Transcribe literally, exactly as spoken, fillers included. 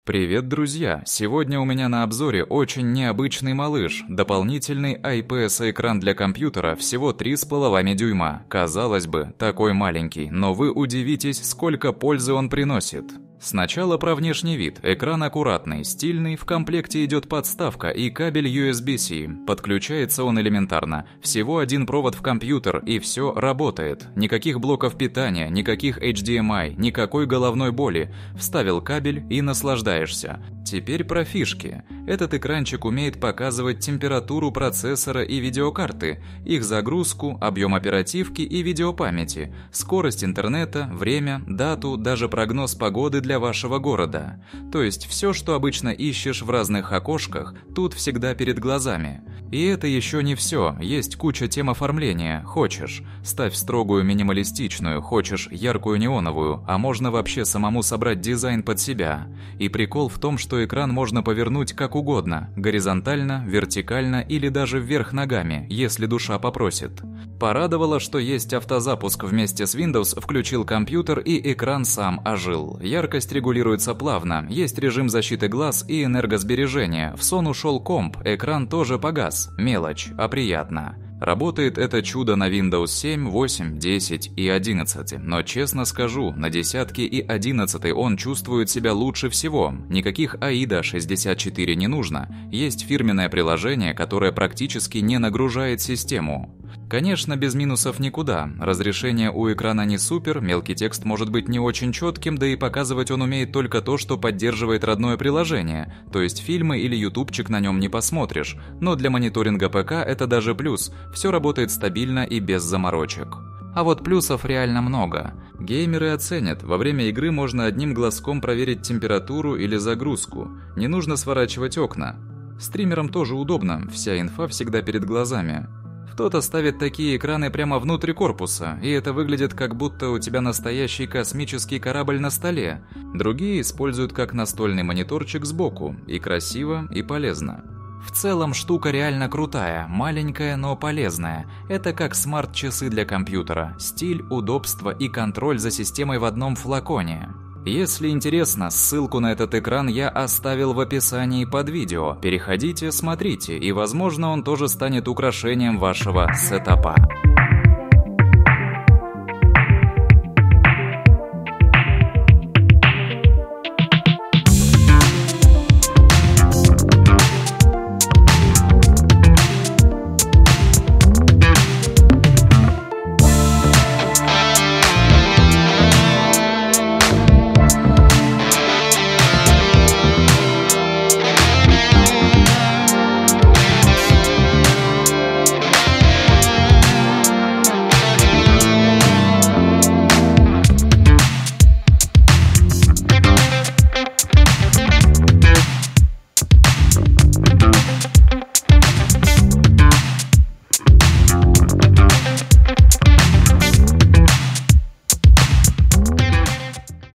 Привет, друзья! Сегодня у меня на обзоре очень необычный малыш. Дополнительный ай пи эс-экран для компьютера всего три с половиной дюйма. Казалось бы, такой маленький, но вы удивитесь, сколько пользы он приносит. Сначала про внешний вид. Экран аккуратный, стильный, в комплекте идет подставка и кабель ю эс би-C. Подключается он элементарно. Всего один провод в компьютер, и все работает. Никаких блоков питания, никаких эйч ди эм ай, никакой головной боли. Вставил кабель и наслаждаешься. Теперь про фишки. Этот экранчик умеет показывать температуру процессора и видеокарты, их загрузку, объем оперативки и видеопамяти, скорость интернета, время, дату, даже прогноз погоды для вашего города. То есть все, что обычно ищешь в разных окошках, тут всегда перед глазами. И это еще не все, есть куча тем оформления. Хочешь, ставь строгую минималистичную, хочешь яркую неоновую, а можно вообще самому собрать дизайн под себя. И прикол в том, что экран можно повернуть как угодно, горизонтально, вертикально или даже вверх ногами, если душа попросит. Порадовало, что есть автозапуск вместе с Windows, включил компьютер и экран сам ожил. Яркость регулируется плавно, есть режим защиты глаз и энергосбережения. В сон ушел комп, экран тоже погас. Мелочь, а приятно. Работает это чудо на Windows семь, восемь, десять и одиннадцать, но честно скажу, на десятке и одиннадцатой он чувствует себя лучше всего. Никаких аида шестьдесят четыре не нужно, есть фирменное приложение, которое практически не нагружает систему. Конечно, без минусов никуда. Разрешение у экрана не супер, мелкий текст может быть не очень четким, да и показывать он умеет только то, что поддерживает родное приложение, то есть фильмы или ютубчик на нем не посмотришь. Но для мониторинга ПК это даже плюс, все работает стабильно и без заморочек. А вот плюсов реально много. Геймеры оценят, во время игры можно одним глазком проверить температуру или загрузку, не нужно сворачивать окна. Стримерам тоже удобно, вся инфа всегда перед глазами. Кто-то ставит такие экраны прямо внутрь корпуса, и это выглядит как будто у тебя настоящий космический корабль на столе. Другие используют как настольный мониторчик сбоку, и красиво, и полезно. В целом штука реально крутая, маленькая, но полезная. Это как смарт-часы для компьютера. Стиль, удобство и контроль за системой в одном флаконе. Если интересно, ссылку на этот экран я оставил в описании под видео. Переходите, смотрите, и возможно он тоже станет украшением вашего сетапа.